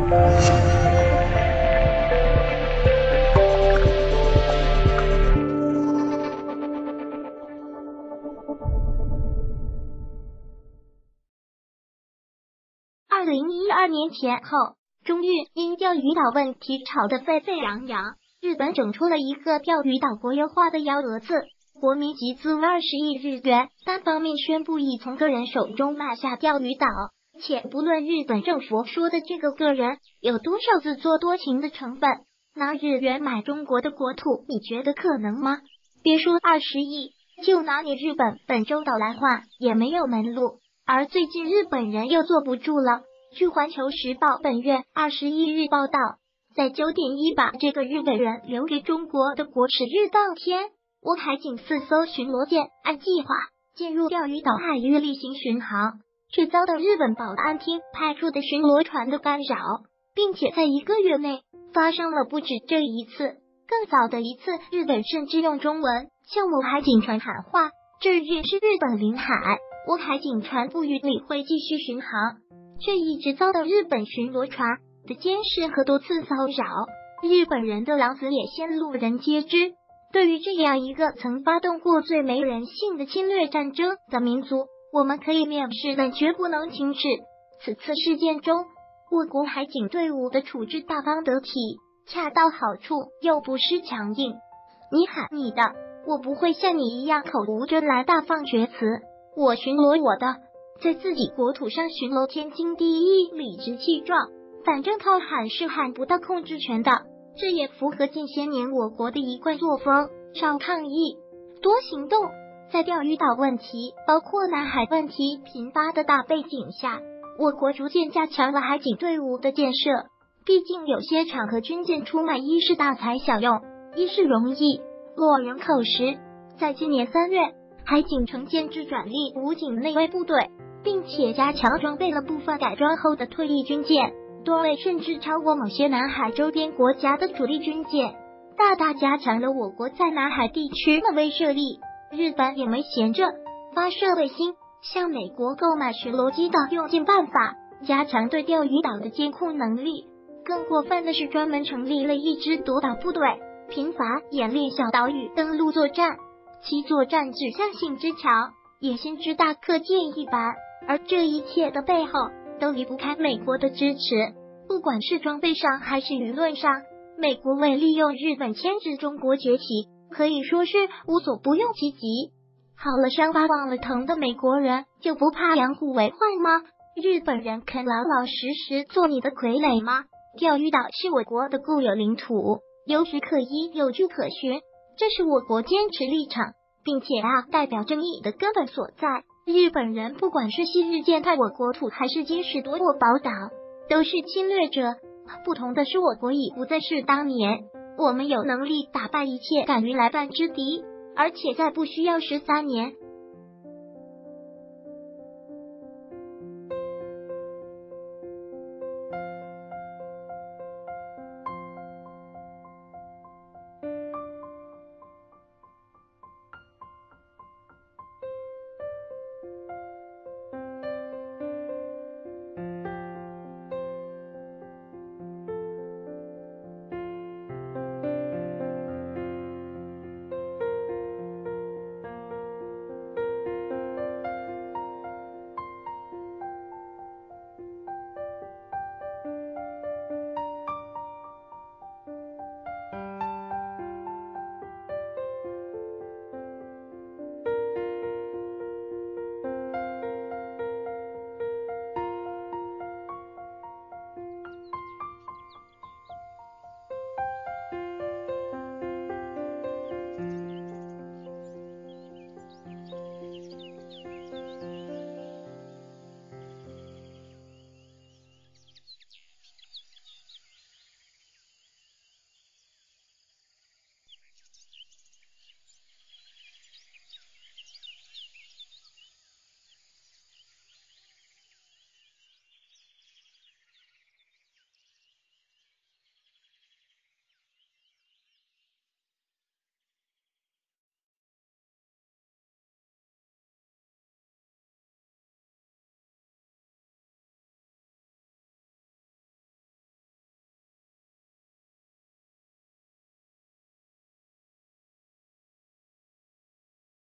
2012年前后，中日因钓鱼岛问题吵得沸沸扬扬，日本整出了一个钓鱼岛国有化的幺蛾子，国民集资20亿日元，单方面宣布已从个人手中买下钓鱼岛。且不论日本政府说的这个个人有多少自作多情的成分，拿日元买中国的国土，你觉得可能吗？别说20亿，就拿你日本本州岛来换，也没有门路。而最近日本人又坐不住了。据环球时报本月21日报道，在9点1把这个日本人留给中国的国耻日当天，我海警4艘巡逻舰按计划进入钓鱼岛海域例行巡航，却遭到日本保安厅派出的巡逻船的干扰，并且在1个月内发生了不止这一次。更早的一次，日本甚至用中文向我海警船喊话，这日是日本领海，我海警船不予理会，继续巡航，却一直遭到日本巡逻船的监视和多次骚扰。日本人的狼子野心路人皆知，对于这样一个曾发动过最没人性的侵略战争的民族，我们可以蔑视，但绝不能轻视。此次事件中，我国海警队伍的处置大方得体，恰到好处，又不失强硬。你喊你的，我不会像你一样口无遮拦大放厥词，我巡逻我的，在自己国土上巡逻天经地义，理直气壮，反正靠喊是喊不到控制权的。这也符合近些年我国的一贯作风，少抗议，多行动。在钓鱼岛问题包括南海问题频发的大背景下，我国逐渐加强了海警队伍的建设。毕竟有些场合军舰出卖，一是大材小用，一是容易落人口实。在今年3月，海警乘建制转隶武警内卫部队，并且加强装备了部分改装后的退役军舰，多位甚至超过某些南海周边国家的主力军舰，大大加强了我国在南海地区的威慑力。日本也没闲着，发射卫星，向美国购买巡逻机等，用尽办法加强对钓鱼岛的监控能力。更过分的是，专门成立了一支夺岛部队，频繁演练小岛屿登陆作战，其作战指向性之强，野心之大，可见一斑。而这一切的背后，都离不开美国的支持，不管是装备上还是舆论上，美国为利用日本牵制中国崛起，可以说是无所不用其极。好了伤疤忘了疼的美国人，就不怕养虎为患吗？日本人肯老老实实做你的傀儡吗？钓鱼岛是我国的固有领土，有史可依，有据可循，这是我国坚持立场，并且代表正义的根本所在。日本人不管是昔日践踏我国土，还是今时夺我宝岛，都是侵略者。不同的是，我国已不再是当年，我们有能力打败一切敢于来犯之敌，而且在不需要13年